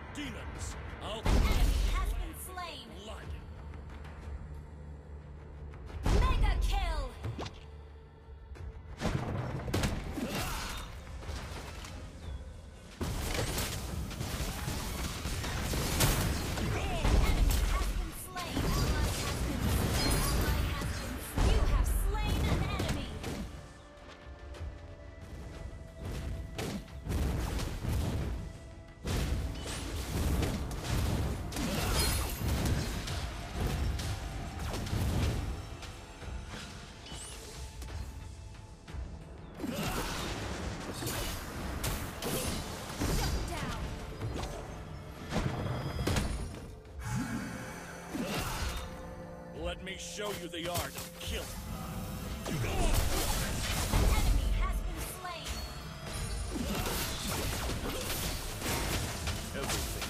Demons, I'll An enemy has been slain. blood. Mega kill. You have slain an enemy! Shut down! Let me show you the art of killing. An enemy has been slain! Everything